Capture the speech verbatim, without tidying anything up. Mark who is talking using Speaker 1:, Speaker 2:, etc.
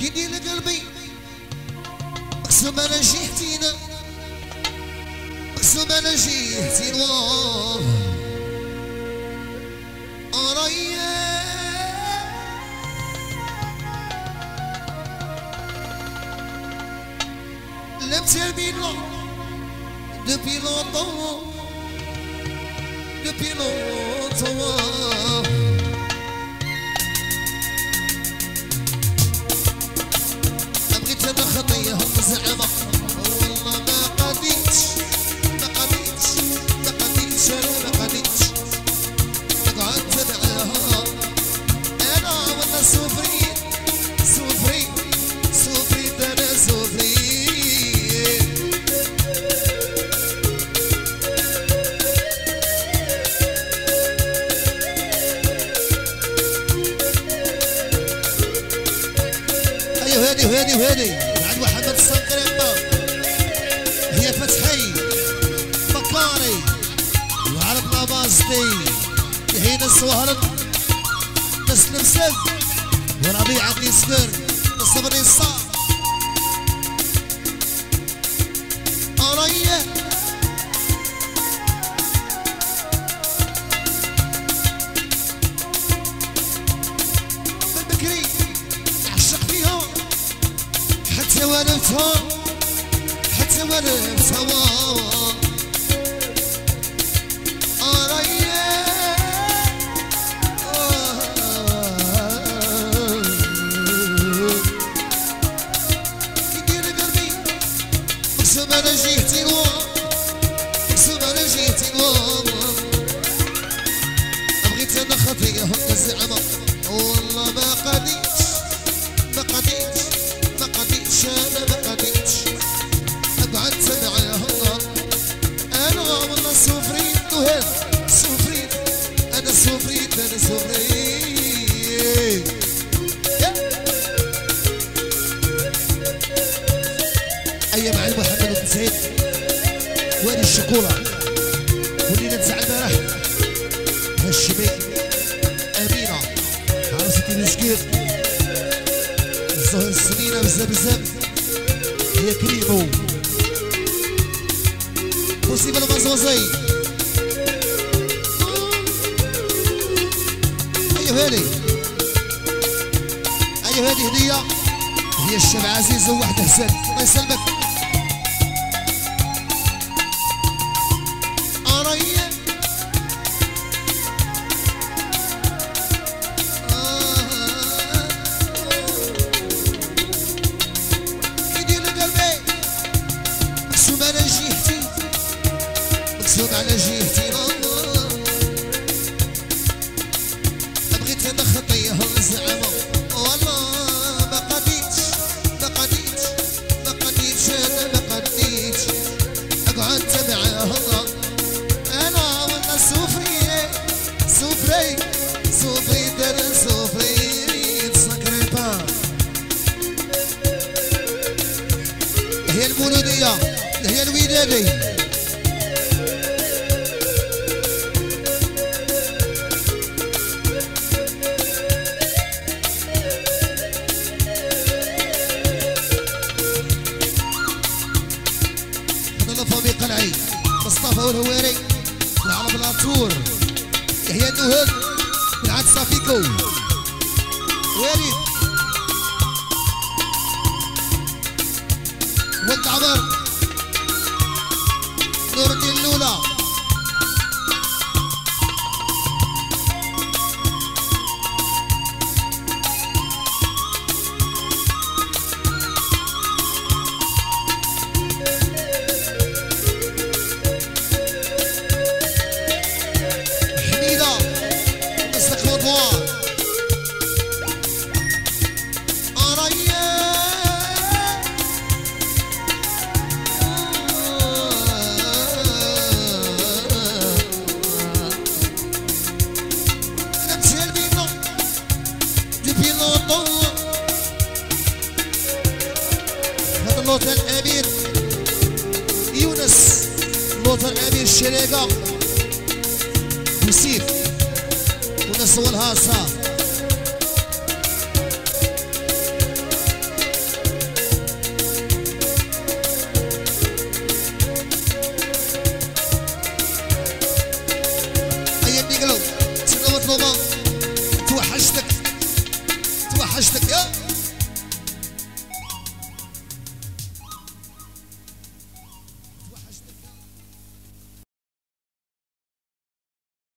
Speaker 1: كيدير قلبي مقسوم انا جيهتينا مقسوم انا جيهتينا رايا لم تربينا depuis longtemps depuis longtemps أبغيت أنا خطيهم زعما والله ما قديتش ما قديتش ما قديتش أنا ما قديتش قعدت معاها أنا والله سوفريت سوفريت سوفريت أنا سوفريت وهادي وهادي وهادي عند محمد السنقريطة هي فتحي بكاري وعرب لابازتي يحيينا السوهرن ناس المسد وربيع عندي سكر الصبري الصعب أريه بالبكري نعشق فيها حتى وانا بتها حتى وانا بتها أريا يدير قلبي مقسوم انا جيهتي نوا مقسوم انا جيهتي نوا بغيت انا خطيهم زعما والله ما قديتش ما قديتش ما قديتش انا ما قديتش قعدت معاها انا والله سوفريت وهاد سوفريت انا سوفريت انا سوفريت ايام علي محمد بن سعيد وادي الشكوره ولينا تسع البارح هالشبيك امينه عروستي المشكير الظهر السنينه بزاف بزاف هي كريمو مصيبه المزوزي ايوه هادي ايوه هادي هديه هي الشاب عزيز وواحد حسن الله يسلمك أريا مقسوم على جيهتي بغيت انا خطيها زعما والله ما قديتش ما قديتش ما قديتش انا ما قديتش قعدت معاها انا والله سوفري سوفري سوفري انا سوفري سكريبا هي المولوديه هي الودادي قلعي مصطفى والهواري العرب العطور يحيى النهاد من عاد صافيكو وارد ولد عمر نور الدين الاولى هذا اللوطة الأمير يونس اللوطة الأمير الشريقة وسيف وناس والهاصة وحشتك يا